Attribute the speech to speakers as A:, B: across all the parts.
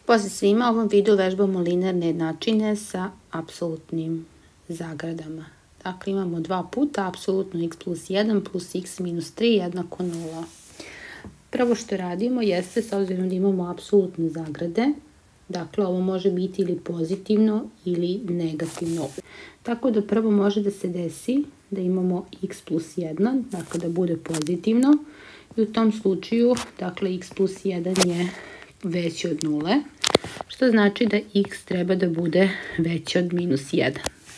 A: Pozdrav svima, u ovom videu vežbamo linearne jednačine sa apsolutnim zagradama. Dakle, imamo dva puta, apsolutno x plus 1 plus x minus 3 jednako 0. Prvo što radimo jeste, s obzirom da imamo apsolutne zagrade, dakle, ovo može biti ili pozitivno ili negativno. Tako da prvo može da se desi da imamo x plus 1, dakle da bude pozitivno, i u tom slučaju, dakle, x plus 1 je veći od 0, što znači da x treba da bude veći od minus 1.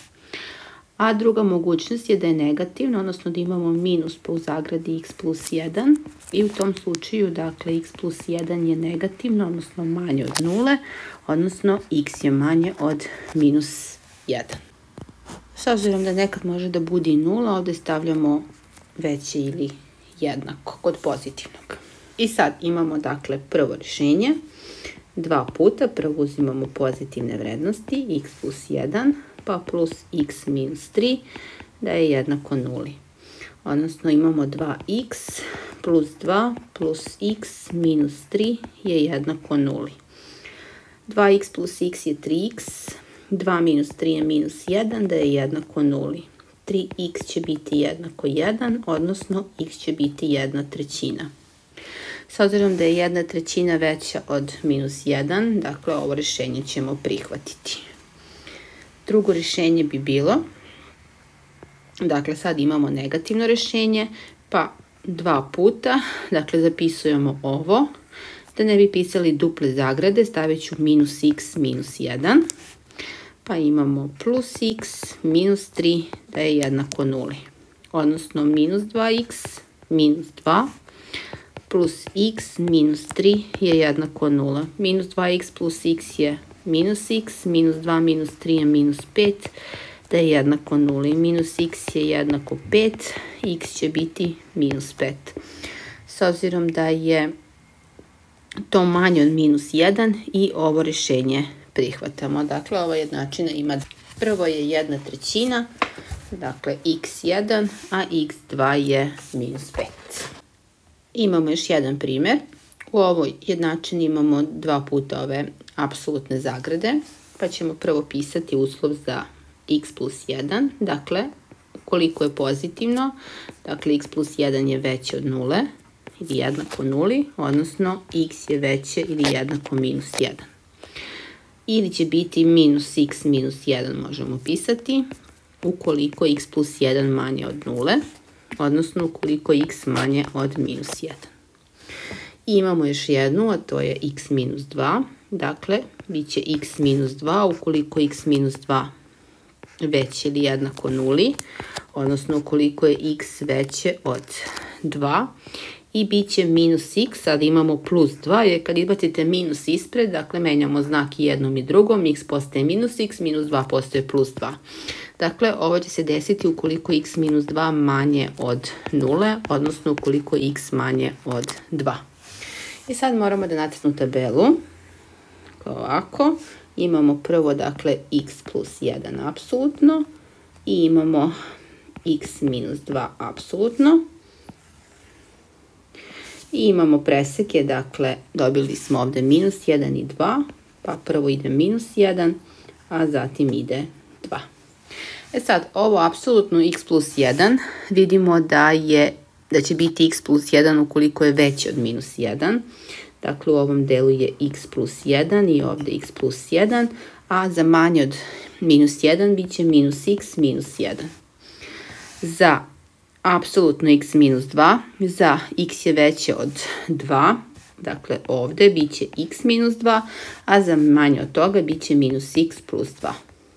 A: A druga mogućnost je da je negativno, odnosno da imamo minus pa u zagradi x plus 1 i u tom slučaju, dakle, x plus 1 je negativno, odnosno manje od 0, odnosno x je manje od minus 1. S obzirom da nekad može da bude i 0, ovde stavljamo veće ili jednako kod pozitivnog. I sad imamo, dakle, prvo rješenje. Dva puta, prvo uzimamo pozitivne vrednosti, x plus 1, pa plus x minus 3, da je jednako 0. Odnosno imamo 2x plus 2 plus x minus 3 je jednako 0. 2x plus x je 3x, 2 minus 3 je minus 1, da je jednako 0. 3x će biti jednako 1, odnosno x će biti 1/3. S obzirom da je 1/3 veća od minus 1, dakle ovo rješenje ćemo prihvatiti. Drugo rješenje bi bilo, dakle sad imamo negativno rješenje, pa dva puta, dakle zapisujemo ovo, da ne bi pisali duple zagrade, stavit ću minus x minus 1, pa imamo plus x minus 3 da je jednako 0, odnosno minus 2x minus 2 plus x minus 3 je jednako 0. Minus 2x plus x je minus x, minus 2 minus 3 je minus 5, da je jednako 0. Minus x je jednako 5, x će biti minus 5. S obzirom da je to manje od minus 1 i ovo rješenje prihvatamo. Dakle, ova jednačina ima, prvo je 1/3, dakle x1, a x2 je minus 5. Imamo još jedan primjer. U ovoj jednačini imamo dva puta ove apsolutne zagrade, pa ćemo prvo pisati uslov za x plus 1. Dakle, ukoliko je pozitivno, dakle x plus 1 je veće od 0 ili jednako 0, odnosno x je veće ili jednako minus 1. Ili će biti minus x minus 1 možemo pisati ukoliko x plus 1 manje od 0, odnosno ukoliko x manje od minus 1. I imamo još jednu, a to je x minus 2. Dakle, bit će x minus 2 ukoliko x minus 2 veće ili jednako 0, odnosno ukoliko je x veće od 2. I bit će minus x, sad imamo plus 2, jer kad izbacite minus ispred, dakle menjamo znak i jednom i drugom, x postaje minus x, minus 2 postaje plus 2. Dakle, ovo će se desiti ukoliko x minus 2 manje od 0, odnosno ukoliko je x manje od 2. I sad moramo da natisnu tabelu, kao ovako. Imamo prvo, dakle, x plus 1 apsolutno i imamo x minus 2 apsolutno. I imamo preseke, dakle, dobili smo ovde minus 1 i 2, pa prvo ide minus 1, a zatim ide 2. E sad, ovo apsolutno x plus 1, vidimo da će biti x plus 1 ukoliko je veće od minus 1. Dakle, u ovom delu je x plus 1 i ovde x plus 1, a za manje od minus 1 bit će minus x minus 1. Za apsolutno x minus 2, za x je veće od 2, dakle ovde bit će x minus 2, a za manje od toga bit će minus x plus 2.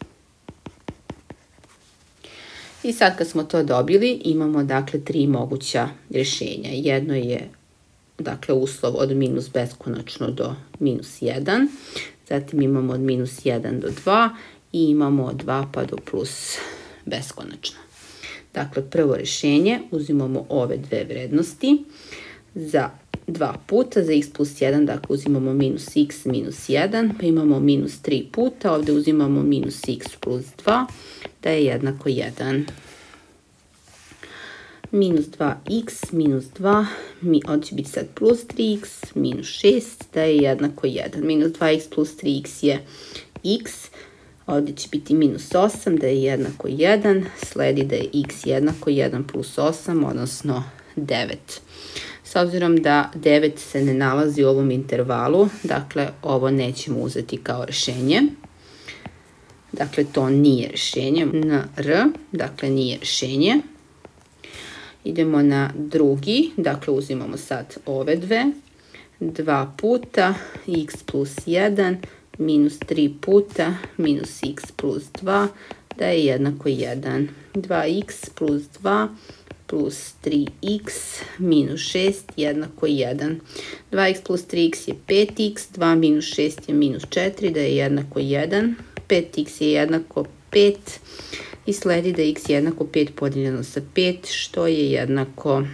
A: I sad kad smo to dobili, imamo, dakle, tri moguća rješenja. Jedno je, dakle, uslov od minus beskonačno do minus 1, zatim imamo od minus 1 do 2 i imamo od 2 pa do plus beskonačno. Dakle, prvo rješenje, uzimamo ove dve vrednosti za dva puta, za x plus 1, dakle uzimamo minus x minus 1, pa imamo minus 3 puta, ovde uzimamo minus x plus 2, da je jednako 1. minus 2x minus 2, ovdje će biti sad plus 3x minus 6 da je jednako 1. Minus 2x plus 3x je x, ovdje će biti minus 8 da je jednako 1, sledi da je x jednako 1 plus 8, odnosno 9. S obzirom da 9 se ne nalazi u ovom intervalu, dakle ovo nećemo uzeti kao rješenje. Dakle, to nije rješenje. NR, dakle nije rješenje. Idemo na drugi, dakle uzimamo sad ove dve. 2 puta x plus 1 minus 3 puta minus x plus 2 da je jednako 1. 2x plus 2 plus 3x minus 6 jednako 1. 2x plus 3x je 5x, 2 minus 6 je minus 4 da je jednako 1. 5x je jednako 5 i sledi da je x jednako 5 podijeljeno sa 5 što je jednako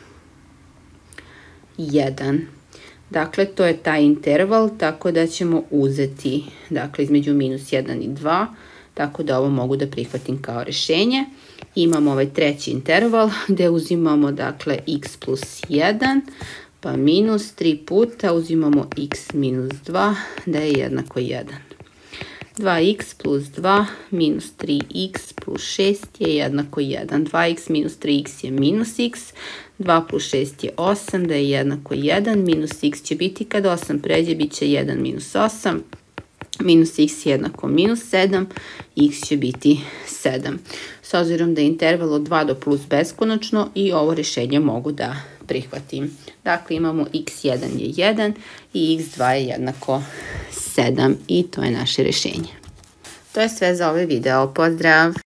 A: 1. Dakle, to je taj interval, tako da ćemo uzeti, dakle, između minus 1 i 2, tako da ovo mogu da prihvatim kao rješenje. Imamo ovaj treći interval gdje uzimamo, dakle, x plus 1, pa minus 3 puta uzimamo x minus 2, da je jednako 1. 2x plus 2 minus 3x plus 6 je jednako 1. 2x minus 3x je minus x. 2 plus 6 je 8, da je jednako 1. Minus x će biti kad 8 pređe, bit će 1 minus 8. Minus x je jednako minus 7. X će biti 7. S obzirom da je interval od 2 do plus beskonačno i ovo rješenje mogu da prihvatim. Dakle, imamo x1 je 1 i x2 je jednako 7 i to je naše rješenje. To je sve za ovaj video. Pozdrav!